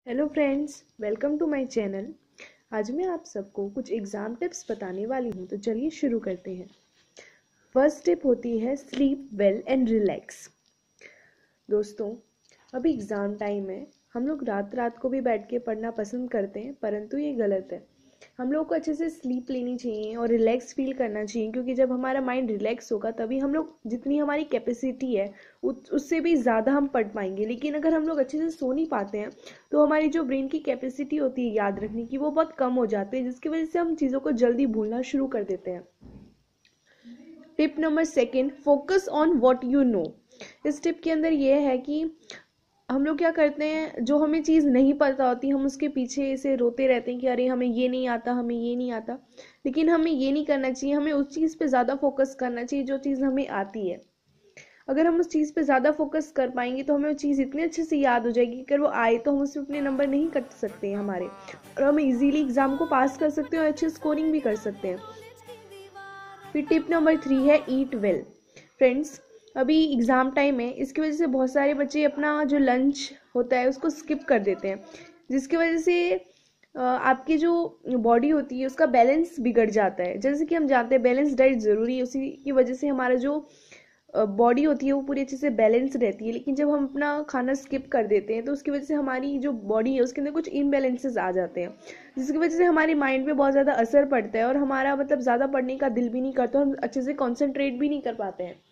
Hello friends, welcome to my channel. आज मैं आप सबको कुछ एग्ज़ाम टिप्स बताने वाली हूँ, तो चलिए शुरू करते हैं। फर्स्ट टिप होती है स्लीप वेल एंड रिलैक्स। दोस्तों, अभी एग्ज़ाम टाइम है। हम लोग रात रात को भी बैठ के पढ़ना पसंद करते हैं, परंतु ये गलत है। हम लोग को अच्छे से स्लीप लेनी चाहिए और रिलैक्स फील करना चाहिए, क्योंकि जब हमारा माइंड रिलैक्स होगा तभी हम लोग जितनी हमारी कैपेसिटी है उससे भी ज़्यादा हम पढ़ पाएंगे। लेकिन अगर हम लोग अच्छे से सो नहीं पाते हैं तो हमारी जो ब्रेन की कैपेसिटी होती है याद रखने की, वो बहुत कम हो जाती है, जिसकी वजह से हम चीज़ों को जल्दी भूलना शुरू कर देते हैं। Tip number second, focus on what you know. इस टिप के अंदर ये है कि हम लोग क्या करते हैं, जो हमें चीज़ नहीं पता होती हम उसके पीछे से रोते रहते हैं कि अरे हमें ये नहीं आता, हमें ये नहीं आता। लेकिन हमें ये नहीं करना चाहिए, हमें उस चीज़ पे ज़्यादा फोकस करना चाहिए जो चीज़ हमें आती है। अगर हम उस चीज़ पे ज़्यादा फोकस कर पाएंगे तो हमें वो चीज़ इतने अच्छे से याद हो जाएगी कि अगर वो आए तो हम उससे अपने नंबर नहीं कट सकते हैं हमारे, और हम इजीली एग्ज़ाम को पास कर सकते हैं और अच्छी स्कोरिंग भी कर सकते हैं। फिर टिप नंबर 3 है ईट वेल। फ्रेंड्स, अभी एग्ज़ाम टाइम है, इसकी वजह से बहुत सारे बच्चे अपना जो लंच होता है उसको स्किप कर देते हैं, जिसकी वजह से आपकी जो बॉडी होती है उसका बैलेंस बिगड़ जाता है। जैसे कि हम जानते हैं बैलेंस डाइट ज़रूरी है, उसी की वजह से हमारा जो बॉडी होती है वो पूरी अच्छे से बैलेंस रहती है। लेकिन जब हम अपना खाना स्किप कर देते हैं तो उसकी वजह से हमारी जो बॉडी है उसके अंदर कुछ इम्बैलेंसेस आ जाते हैं, जिसकी वजह से हमारे माइंड पे बहुत ज़्यादा असर पड़ता है और हमारा मतलब ज़्यादा पढ़ने का दिल भी नहीं करता, हम अच्छे से कॉन्सेंट्रेट भी नहीं कर पाते हैं।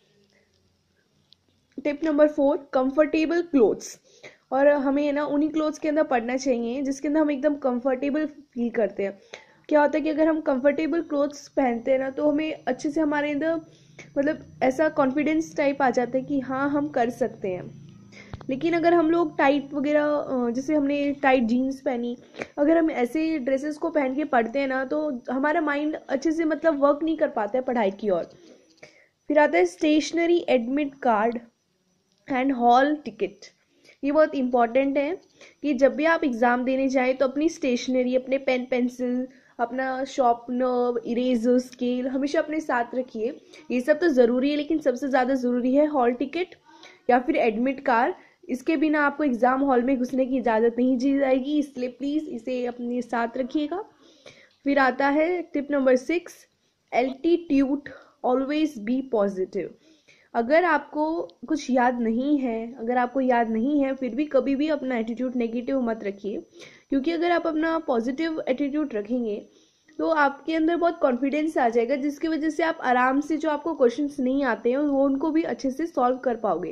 Tip number 4, comfortable clothes. और हमें ना उन्हीं क्लोथ्स के अंदर पढ़ना चाहिए जिसके अंदर हम एकदम कंफर्टेबल फील करते हैं। क्या होता है कि अगर हम कंफर्टेबल क्लोथ्स पहनते हैं ना तो हमें अच्छे से हमारे अंदर मतलब ऐसा कॉन्फिडेंस टाइप आ जाता है कि हाँ हम कर सकते हैं। लेकिन अगर हम लोग टाइट वगैरह, जैसे हमने टाइट जीन्स पहनी, अगर हम ऐसे ड्रेसेस को पहन के पढ़ते हैं ना तो हमारा माइंड अच्छे से मतलब वर्क नहीं कर पाता है पढ़ाई की ओर। फिर आता है stationery admit card and hall ticket. ये बहुत इंपॉर्टेंट है कि जब भी आप एग्ज़ाम देने जाएं तो अपनी स्टेशनरी, अपने पेन पेंसिल, अपना शार्पनर, इरेजर, स्केल हमेशा अपने साथ रखिए। ये सब तो ज़रूरी है, लेकिन सबसे ज़्यादा ज़रूरी है हॉल टिकट या फिर एडमिट कार्ड। इसके बिना आपको एग्ज़ाम हॉल में घुसने की इजाज़त नहीं दी जाएगी, इसलिए प्लीज़ इसे अपने साथ रखिएगा। फिर आता है tip number 6, attitude always be positive. अगर आपको कुछ याद नहीं है, अगर आपको याद नहीं है, फिर भी कभी भी अपना एटीट्यूड नेगेटिव मत रखिए, क्योंकि अगर आप अपना पॉजिटिव एटीट्यूड रखेंगे तो आपके अंदर बहुत कॉन्फिडेंस आ जाएगा, जिसकी वजह से आप आराम से जो आपको क्वेश्चंस नहीं आते हैं वो उनको भी अच्छे से सॉल्व कर पाओगे।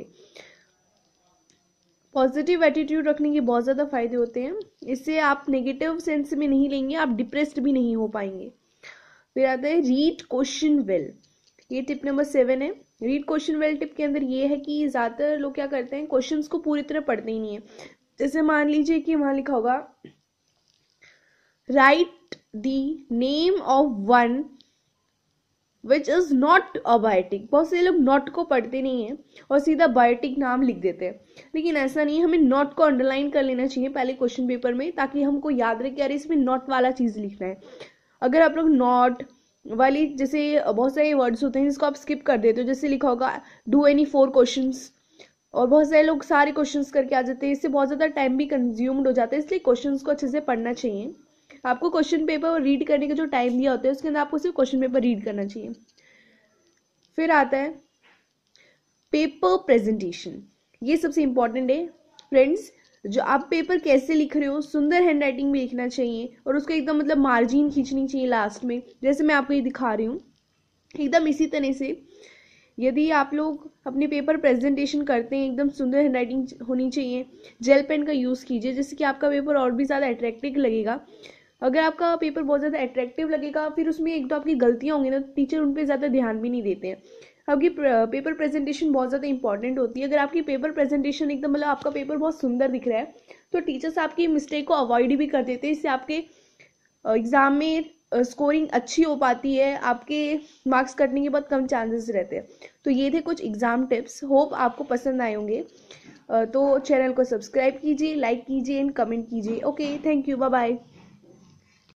पॉजिटिव एटीट्यूड रखने के बहुत ज़्यादा फायदे होते हैं, इससे आप नेगेटिव सेंस में नहीं लेंगे, आप डिप्रेस्ड भी नहीं हो पाएंगे। फिर आता है रीड क्वेश्चन वेल। ये टिप नंबर 7 है। रीड क्वेश्चन वेल टिप के अंदर ये है कि ज़्यादातर लोग क्या करते हैं, क्वेश्चंस को पूरी तरह पढ़ते ही नहीं है। जैसे मान लीजिए कि वहाँ लिखा होगा write the name of one which is not a biotic. बहुत से लोग नॉट को पढ़ते नहीं है और सीधा बायोटिक नाम लिख देते हैं, लेकिन ऐसा नहीं है। हमें नॉट को अंडरलाइन कर लेना चाहिए पहले क्वेश्चन पेपर में, ताकि हमको याद रहे कि अरे इसमें नॉट वाला चीज़ लिखना है। अगर आप लोग नॉट वाली, जैसे बहुत सारे वर्ड्स होते हैं जिसको आप स्किप कर देते हो, जैसे लिखा होगा डू एनी 4 क्वेश्चंस, और बहुत सारे लोग सारे क्वेश्चंस करके आ जाते हैं, इससे बहुत ज़्यादा टाइम भी कंज्यूम्ड हो जाता है। इसलिए क्वेश्चंस को अच्छे से पढ़ना चाहिए। आपको क्वेश्चन पेपर रीड करने का जो टाइम दिया होता है उसके अंदर आपको सिर्फ क्वेश्चन पेपर रीड करना चाहिए। फिर आता है पेपर प्रेजेंटेशन। ये सबसे इंपॉर्टेंट है फ्रेंड्स। जो आप पेपर कैसे लिख रहे हो, सुंदर हैंड राइटिंग में लिखना चाहिए और उसको एकदम मतलब मार्जिन खींचनी चाहिए लास्ट में, जैसे मैं आपको ये दिखा रही हूँ। एकदम इसी तरह से यदि आप लोग अपने पेपर प्रेजेंटेशन करते हैं, एकदम सुंदर हैंड राइटिंग होनी चाहिए। जेल पेन का यूज़ कीजिए, जिससे कि आपका पेपर और भी ज़्यादा अट्रैक्टिव लगेगा। अगर आपका पेपर बहुत ज़्यादा अट्रैक्टिव लगेगा, फिर उसमें एक दो आपकी गलतियाँ होंगी ना, तो टीचर उन पर ज़्यादा ध्यान भी नहीं देते हैं। आपकी पेपर प्रेजेंटेशन बहुत ज़्यादा इंपॉर्टेंट होती है। अगर आपकी पेपर प्रेजेंटेशन एकदम मतलब आपका पेपर बहुत सुंदर दिख रहा है तो टीचर्स आपकी मिस्टेक को अवॉइड भी कर देते हैं। इससे आपके एग्ज़ाम में स्कोरिंग अच्छी हो पाती है, आपके मार्क्स कटने के बहुत कम चांसेस रहते हैं। तो ये थे कुछ एग्ज़ाम टिप्स, होप आपको पसंद आए होंगे। तो चैनल को सब्सक्राइब कीजिए, लाइक कीजिए एंड कमेंट कीजिए। Okay, thank you, bye bye.